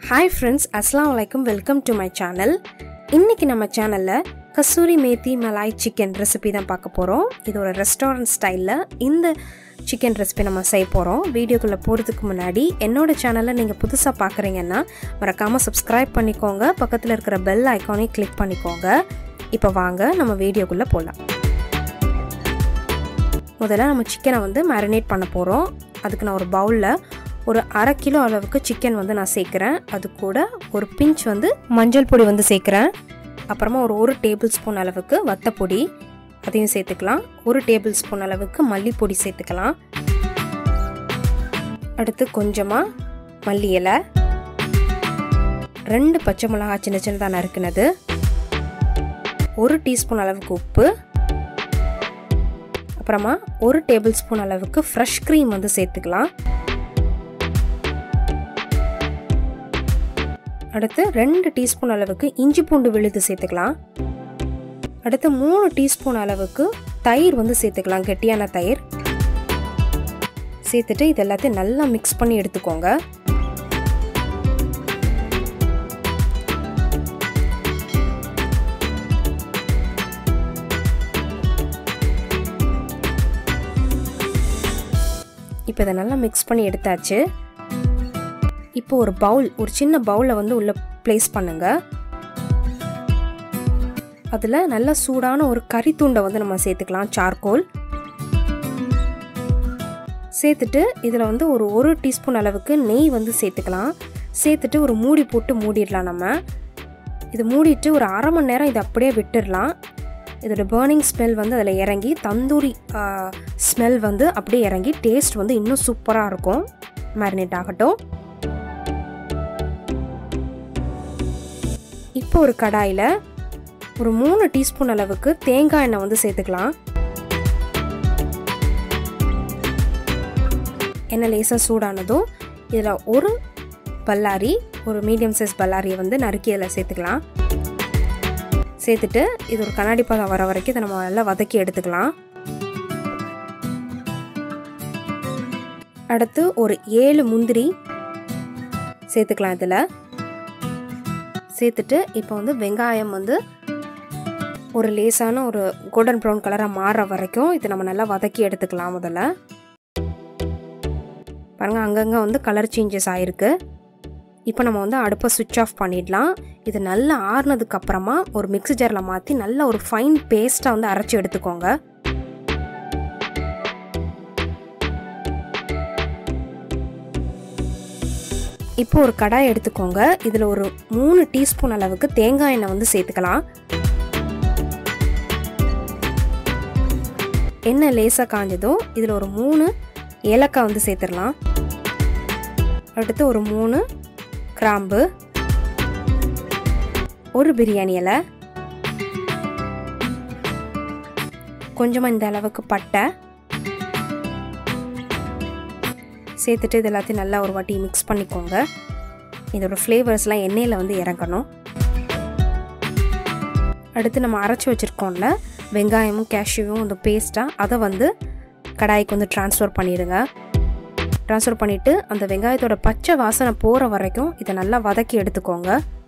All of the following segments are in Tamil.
Hi friends, Assalamu alaikum, welcome to my channel. இன்னைக்கு நம்ம சேனல்ல கசூரி மேத்தி மலாய் சிக்கன் ரெசிபி தான் பார்க்க போறோம். இது ஒரு ரெஸ்டாரன்ட் ஸ்டைல்ல இந்த சிக்கன் ரெசிபி நம்ம செய்ய போறோம். வீடியோக்குள்ள போறதுக்கு முன்னாடி என்னோட சேனலை நீங்க புதுசா பார்க்கறீங்கன்னா மறக்காம subscribe பண்ணிக்கோங்க. பக்கத்துல இருக்கிற bell ஐகானை click பண்ணிக்கோங்க. இப்போ வாங்க நம்ம வீடியோக்குள்ள போலாம். முதல்ல நம்ம சிக்கனை வந்து மேரினேட் பண்ண போறோம். அதுக்கு நான் ஒரு பவுல்ல ஒரு 1/2 கிலோ அளவுக்கு சிக்கன் வந்து நான் சேர்க்கிறேன். அது கூட ஒரு பிஞ்ச் வந்து மஞ்சள் பொடி வந்து சேர்க்கிறேன். அப்புறமா ஒரு 1 டேபிள் ஸ்பூன் அளவுக்கு வத்தப்பொடி அதையும் சேர்த்துக்கலாம். 1 டேபிள் ஸ்பூன் அளவுக்கு மல்லிப்பொடி சேர்த்துக்கலாம். அடுத்து கொஞ்சமா மல்லி இலை, 2 பச்சை மிளகாய் சின்ன சின்னதாக நறுக்குனது, 1 டீஸ்பூன் அளவுக்கு உப்பு, அப்புறமா 1 டேபிள் ஸ்பூன் அளவுக்கு ஃப்ரெஷ் க்ரீம் வந்து சேர்த்துக்கலாம். அடுத்து 2 டீஸ்பூன் அளவுக்கு இஞ்சி பூண்டு விழுது சேர்த்துக்கலாம். அடுத்து 3 டீஸ்பூன் அளவுக்கு தயிர் வந்து சேர்த்துக்கலாம், கெட்டியான தயிர் சேர்த்துட்டு இது எல்லாத்தையும் நல்லா மிக்ஸ் பண்ணி எடுத்துக்கோங்க. இப்போ இதை நல்லா மிக்ஸ் பண்ணி எடுத்தாச்சு. இப்போ ஒரு சின்ன பவுலில் வந்து உள்ள பிளேஸ் பண்ணுங்க. அதில் நல்ல சூடான ஒரு கறி துண்டை வந்து நம்ம சேர்த்துக்கலாம், சார்கோல் சேர்த்துட்டு இதில் வந்து ஒரு 1 டீஸ்பூன் அளவுக்கு நெய் வந்து சேர்த்துக்கலாம். சேர்த்துட்டு ஒரு மூடி போட்டு மூடிடலாம். நம்ம இது மூடிட்டு ஒரு 1/2 மணி நேரம் இதை அப்படியே விட்டுடலாம். இதோட பர்னிங் ஸ்மெல் வந்து அதில் இறங்கி தந்தூரி ஸ்மெல் வந்து அப்படியே இறங்கி டேஸ்ட் வந்து இன்னும் சூப்பராக இருக்கும். மேரினேட் ஆகட்டும். இப்போ ஒரு கடாயில் ஒரு 3 டீஸ்பூன் அளவுக்கு தேங்காய் எண்ணெய் வந்து சேர்த்துக்கலாம். எண்ணெய் லேசாக சூடானதும் இதில் ஒரு மீடியம் சைஸ் பல்லாரியை வந்து நறுக்கி இதில் சேர்த்துக்கலாம். சேர்த்துட்டு இது ஒரு கண்ணாடி பதம் வர வரைக்கும் இதை நம்ம நல்லா வதக்கி எடுத்துக்கலாம். அடுத்து ஒரு 7 முந்திரி சேர்த்துக்கலாம். இதில் சேர்த்துட்டு இப்போ வந்து வெங்காயம் வந்து ஒரு லேசான ஒரு கோல்டன் ப்ரௌன் கலராக மாறுற வரைக்கும் இதை நம்ம நல்லா வதக்கி எடுத்துக்கலாம். முதல்ல பாருங்கள், அங்கங்கே வந்து கலர் சேஞ்சஸ் ஆகிருக்கு. இப்போ நம்ம வந்து அடுப்பை சுவிட்ச் ஆஃப் பண்ணிடலாம். இது நல்லா ஆறுனதுக்கு அப்புறமா ஒரு மிக்ஸி ஜாரில் மாற்றி நல்ல ஒரு ஃபைன் பேஸ்ட்டாக வந்து அரைச்சி எடுத்துக்கோங்க. இப்போ ஒரு கடாய் எடுத்துக்கோங்க. இதில் ஒரு 3 டீஸ்பூன் அளவுக்கு தேங்காய் எண்ணெய் வந்து சேர்த்துக்கலாம். எண்ணெய் லேசாக காஞ்சதும் இதில் ஒரு 3 ஏலக்காய் வந்து சேர்த்துடலாம். அடுத்து ஒரு 3 கிராம்பு, ஒரு பிரியாணி இலை, கொஞ்சமாக இந்த அளவுக்கு பட்டை சேர்த்துட்டு இது எல்லாத்தையும் நல்லா ஒரு வாட்டி மிக்ஸ் பண்ணிக்கோங்க. இதோட ஃப்ளேவர்ஸ்லாம் எண்ணெயில் வந்து இறங்கணும். அடுத்து நம்ம அரைச்சி வச்சுருக்கோம்ல வெங்காயமும் கேஷ்யூவும் இந்த பேஸ்ட்டாக அதை வந்து கடாய்க்கு வந்து ட்ரான்ஸ்ஃபர் பண்ணிடுங்க. ட்ரான்ஸ்ஃபர் பண்ணிவிட்டு அந்த வெங்காயத்தோட பச்சை வாசனை போகிற வரைக்கும் இதை நல்லா வதக்கி எடுத்துக்கோங்க.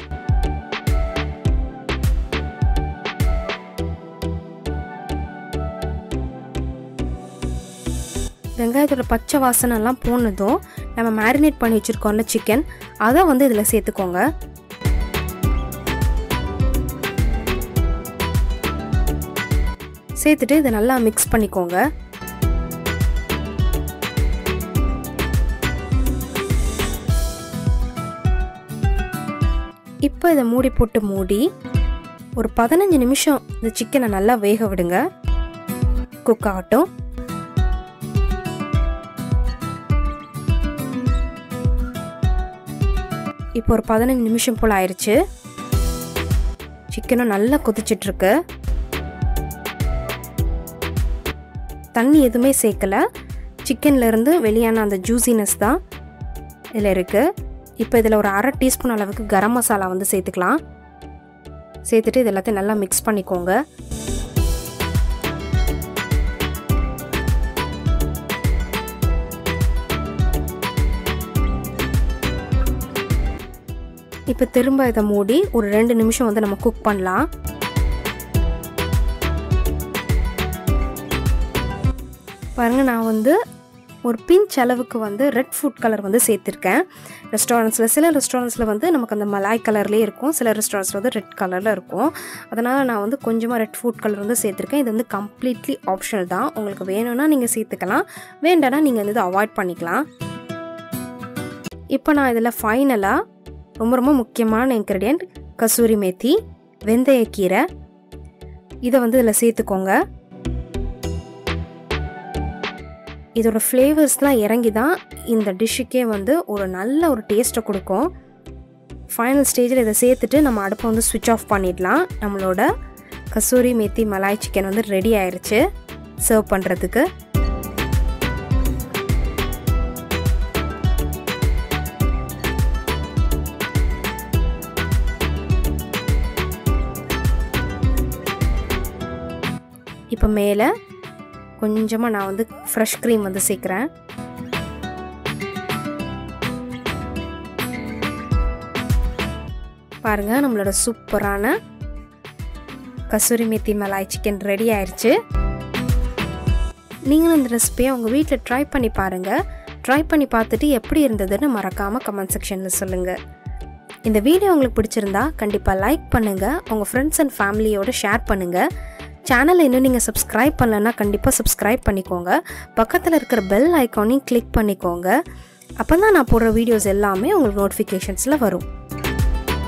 வெங்காயத்தோட பச்சை வாசனைலாம் போனதும் நம்ம மேரினேட் பண்ணி வச்சுருக்கோம்ல சிக்கன், அதை வந்து இதில் சேர்த்துக்கோங்க. சேர்த்துட்டு இதை நல்லா மிக்ஸ் பண்ணிக்கோங்க. இப்போ இதை மூடி போட்டு மூடி ஒரு 15 நிமிஷம் இந்த சிக்கனை நல்லா வேக விடுங்க. குக் ஆகட்டும். இப்போ ஒரு 15 நிமிஷம் போல் ஆயிடுச்சு. சிக்கனும் நல்லா கொதிச்சிட்ருக்கு. தண்ணி எதுவுமே சேர்க்கலை. சிக்கன்லேருந்து வெளியான அந்த ஜூசினஸ் தான் இதில் இருக்குது. இப்போ இதில் ஒரு 1/2 டீஸ்பூன் அளவுக்கு கரம் மசாலா வந்து சேர்த்துக்கலாம். சேர்த்துட்டு இது எல்லாத்தையும் நல்லா மிக்ஸ் பண்ணிக்கோங்க. இப்போ திரும்ப இதை மூடி ஒரு 2 நிமிஷம் வந்து நம்ம குக் பண்ணலாம். பாருங்கள், நான் வந்து ஒரு பிஞ்ச் அளவுக்கு வந்து ரெட் ஃபுட் கலர் வந்து சேர்த்துருக்கேன். சில ரெஸ்டாரண்ட்ஸில் வந்து நமக்கு அந்த மலாய் கலர்லேயே இருக்கும், சில ரெஸ்டாரண்ட்ஸில் வந்து ரெட் கலரில் இருக்கும். அதனால் நான் வந்து கொஞ்சமாக ரெட் ஃபுட் கலர் வந்து சேர்த்துருக்கேன். இது வந்து கம்ப்ளீட்லி ஆப்ஷனல் தான். உங்களுக்கு வேணும்னா நீங்கள் சேர்த்துக்கலாம், வேண்டாம்னா நீங்கள் வந்து இதை அவாய்ட் பண்ணிக்கலாம். இப்போ நான் இதில் ஃபைனலாக ரொம்ப முக்கியமான இன்க்ரீடியன்ட் கசூரி மேத்தி, வெந்தயக்கீரை, இதை வந்து இதில் சேர்த்துக்கோங்க. இதோட ஃப்ளேவர்ஸ்லாம் இறங்கி தான் இந்த டிஷ்ஷுக்கே வந்து ஒரு நல்ல ஒரு டேஸ்ட்டை கொடுக்கும். ஃபைனல் ஸ்டேஜில் இதை சேர்த்துட்டு நம்ம அடுப்பை வந்து ஸ்விட்ச் ஆஃப் பண்ணிடலாம். நம்மளோட கசூரி மேத்தி மலாய் சிக்கன் வந்து ரெடி ஆயிடுச்சு சர்வ் பண்ணுறதுக்கு. இப்போ மேலே கொஞ்சமாக நான் வந்து ஃப்ரெஷ் க்ரீம் வந்து சேர்க்குறேன். பாருங்கள், நம்மளோட சூப்பரான கசூரி மேத்தி மலாய் சிக்கன் ரெடி ஆயிடுச்சு. நீங்களும் இந்த ரெசிபியை உங்கள் வீட்டில் ட்ரை பண்ணி பாருங்கள். ட்ரை பண்ணி பார்த்துட்டு எப்படி இருந்ததுன்னு மறக்காமல் கமெண்ட் செக்ஷனில் சொல்லுங்கள். இந்த வீடியோ உங்களுக்கு பிடிச்சிருந்தா கண்டிப்பாக லைக் பண்ணுங்கள், உங்கள் ஃப்ரெண்ட்ஸ் அண்ட் ஃபேமிலியோடு ஷேர் பண்ணுங்கள். சேனலை இன்னும் நீங்கள் சப்ஸ்கிரைப் பண்ணலன்னா கண்டிப்பாக சப்ஸ்கிரைப் பண்ணிக்கோங்க. பக்கத்தில் இருக்கிற பெல் ஐக்கானையும் கிளிக் பண்ணிக்கோங்க. அப்போ தான் நான் போடுற வீடியோஸ் எல்லாமே உங்களுக்கு நோட்டிஃபிகேஷன்ஸில் வரும்.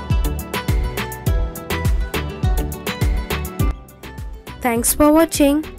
தேங்க்ஸ் ஃபார் வாட்சிங்.